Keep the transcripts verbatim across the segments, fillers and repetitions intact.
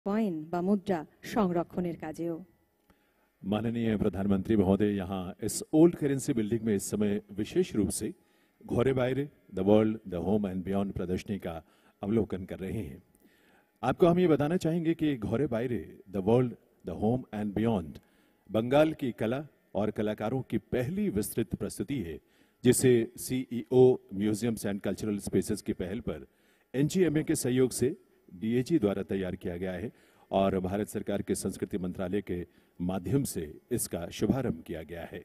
Coin বা মুদ্রা সংরক্ষণের কাজেও। माननीय प्रधानमंत्री महोदय, यहाँ इस ओल्ड करेंसी बिल्डिंग में इस समय विशेष रूप से Ghare Baire the world the home and beyond प्रदर्शनी का अवलोकन कर रहे हैं। आपको हम ये बताना चाहेंगे कि Ghare Baire the world the home and beyond Bengal की कला और कलाकारों की पहली विस्तृत प्रस्तुति है, जिसे CEO museums and cultural spaces की पहल पर एनजीएमए के सहयोग से डीएजी द्वारा तैयार किया गया है और भारत सरकार के संस्कृति मंत्रालय के माध्यम से इसका शुभारंभ किया गया है।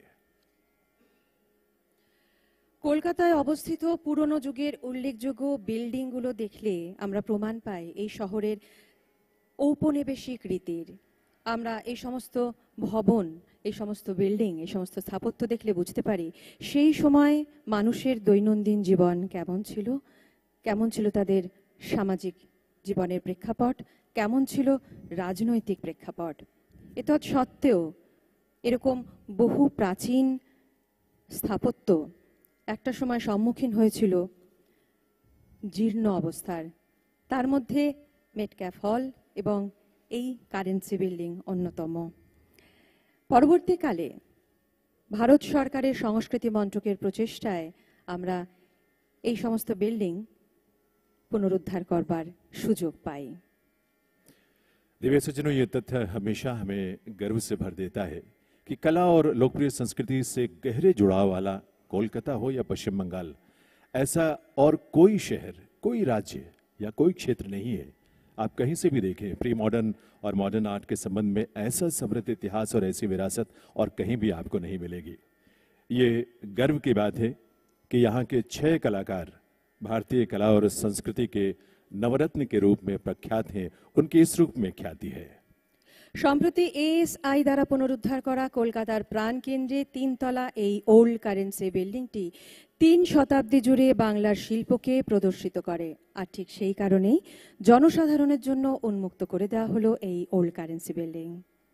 কলকাতায় অবস্থিত পুরনো যুগের উল্লেখযোগ্য বিল্ডিংগুলো দেখলে আমরা প্রমাণ পাই এই শহরের ঔপনিবেশিক রীতির। আমরা এই সমস্ত ভবন, এই সমস্ত বিল্ডিং, এই সমস্ত স্থাপত্য দেখলে বুঝতে পারি সেই সময় মানুষের দৈনন্দিন জীবন কেমন ছিল, কেমন ছিল তাদের সামাজিক জীবনের প্রেক্ষাপট, কেমন ছিল রাজনৈতিক প্রেক্ষাপট। এতৎ সত্ত্বেও এরকম বহু প্রাচীন স্থাপত্য একটা সময় সম্মুখীন হয়েছিল জীর্ণ অবস্থার। তার মধ্যে মেটক্যাফ হল এবং এই কারেন্সি বিল্ডিং অন্যতম। পরবর্তীকালে ভারত সরকারের সংস্কৃতি মন্ত্রকের প্রচেষ্টায় আমরা এই সমস্ত বিল্ডিং पुनरुद्धार करबार सुजोग पाई। दिव्य सज्जनों, ये तथ्य हमेशा हमें गर्व से भर देता है कि कला और लोकप्रिय संस्कृति से गहरे जुड़ाव वाला कोलकाता हो या पश्चिम बंगाल, ऐसा और कोई शहर, कोई राज्य या कोई क्षेत्र नहीं है। आप कहीं से भी देखें, प्री मॉडर्न और मॉडर्न आर्ट के संबंध में ऐसा समृद्ध इतिहास और ऐसी विरासत और कहीं भी आपको नहीं मिलेगी। ये गर्व की बात है कि यहाँ के छह कलाकार भारतीय कला और संस्कृति के नवरत्न के रूप में प्रख्यात हैं। उनकी इस रूप में ख्याति है। সম্প্রতি এএসআই দ্বারা পুনরুদ্ধার করা কলকাতার প্রাণকেন্দ্রে তিনতলা এই ওল্ড কারেন্সি বিল্ডিংটি তিন শতাব্দী জুড়ে বাংলার শিল্পকে প্রদর্শিত করে। আর ঠিক সেই কারণেই জনসাধারণের জন্য উন্মুক্ত করে দেওয়া হলো এই ওল্ড কারেন্সি বিল্ডিং।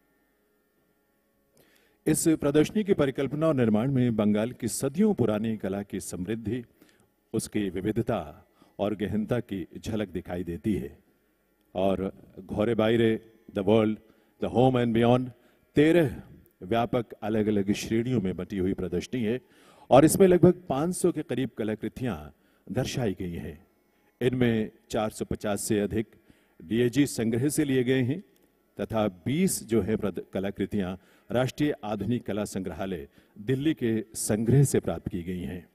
इस प्रदर्शनी की परिकल्पना और निर्माण में बंगाल की सदियों पुरानी कला की समृद्धि, उसकी विविधता और गहनता की झलक दिखाई देती है। और Ghare Baire the world the home and beyond तेरह व्यापक अलग अलग श्रेणियों में बटी हुई प्रदर्शनी है और इसमें लगभग पाँच सौ के करीब कलाकृतियां दर्शाई गई हैं। इनमें चार सौ पचास से अधिक डीएजी संग्रह से लिए गए हैं तथा बीस जो है कलाकृतियां राष्ट्रीय आधुनिक कला संग्रहालय दिल्ली के संग्रह से प्राप्त की गई हैं।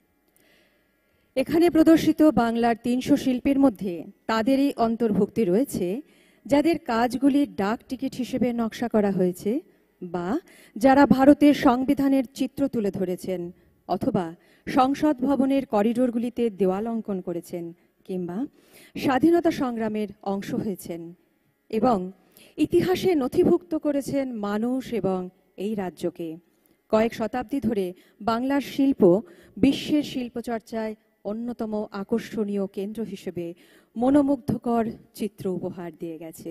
এখানে প্রদর্শিত বাংলার তিনশো শিল্পীর মধ্যে তাদেরই অন্তর্ভুক্তি রয়েছে যাদের কাজগুলি ডাক টিকিট হিসেবে নকশা করা হয়েছে বা যারা ভারতের সংবিধানের চিত্র তুলে ধরেছেন অথবা সংসদ ভবনের করিডোরগুলিতে দেওয়াল অঙ্কন করেছেন কিংবা স্বাধীনতা সংগ্রামের অংশ হয়েছেন এবং ইতিহাসে নথিভুক্ত করেছেন মানুষ এবং এই রাজ্যকে। কয়েক শতাব্দী ধরে বাংলার শিল্প বিশ্বের শিল্পচর্চায় অন্যতম আকর্ষণীয় কেন্দ্র হিসেবে মনোমুগ্ধকর চিত্র উপহার দিয়ে গেছে।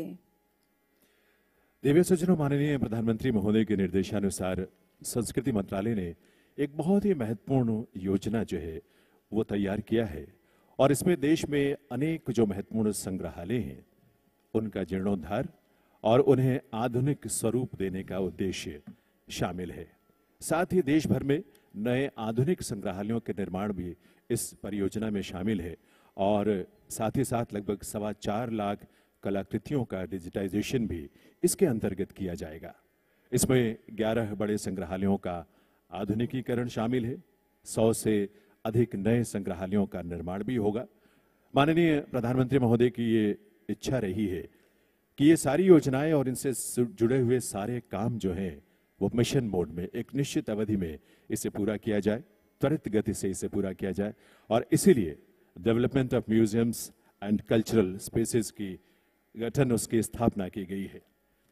दिव्य सज्जनों, माननीय प्रधानमंत्री महोदय के निर्देशानुसार संस्कृति मंत्रालय ने एक बहुत ही महत्वपूर्ण योजना जो है वो तैयार किया है और इसमें देश में अनेक जो महत्वपूर्ण संग्रहालय हैं उनका जीर्णोद्धार और उन्हें आधुनिक स्वरूप देने का उद्देश्य शामिल है। साथ ही देश भर में नए आधुनिक संग्रहालयों के निर्माण भी इस परियोजना में शामिल है और साथ ही साथ लगभग सवा चार लाख कलाकृतियों का डिजिटाइजेशन भी इसके अंतर्गत किया जाएगा। इसमें ग्यारह बड़े संग्रहालयों का आधुनिकीकरण शामिल है। सौ से अधिक नए संग्रहालयों का निर्माण भी होगा। माननीय प्रधानमंत्री महोदय की ये इच्छा रही है कि ये सारी योजनाएं और इनसे जुड़े हुए सारे काम जो हैं वो मिशन मोड में एक निश्चित अवधि में इसे पूरा किया जाए, त्वरित गति से इसे पूरा किया जाए और इसीलिए development of museums and cultural spaces की गठन उसकी स्थापना की गई है।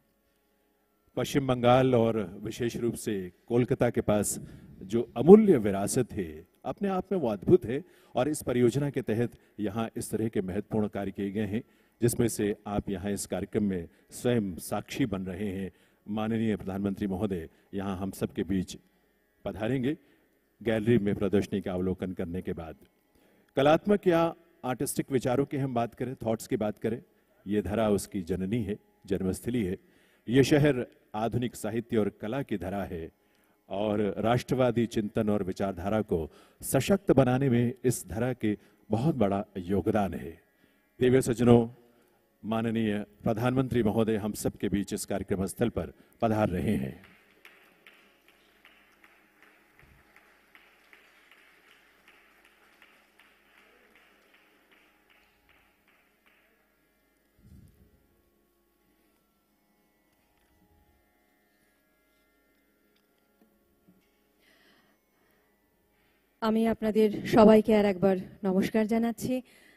पश्चिम बंगाल और विशेष रूप से कोलकाता के पास जो अमूल्य विरासत है अपने आप में वो अद्भुत है और इस परियोजना के तहत यहाँ इस तरह के महत्वपूर्ण कार्य किए गए हैं जिसमें से आप यहाँ इस कार्यक्रम में स्वयं साक्षी बन रहे हैं। माननीय प्रधानमंत्री महोदय यहाँ हम सबके बीच पधारेंगे गैलरी में प्रदर्शनी का अवलोकन करने के बाद। कलात्मक या आर्टिस्टिक विचारों की हम बात करें, थॉट्स की बात करें, ये धरा उसकी जननी है जन्मस्थली है। ये शहर आधुनिक साहित्य और कला की धरा है और राष्ट्रवादी चिंतन और विचारधारा को सशक्त बनाने में इस धरा के बहुत बड़ा योगदान है। देवी सज्जनों, माननीय प्रधानमंत्री महोदय हम सबके बीच इस कार्यक्रम स्थल पर पधार रहे हैं। আমি আপনাদের সবাইকে আর একবার নমস্কার জানাচ্ছি।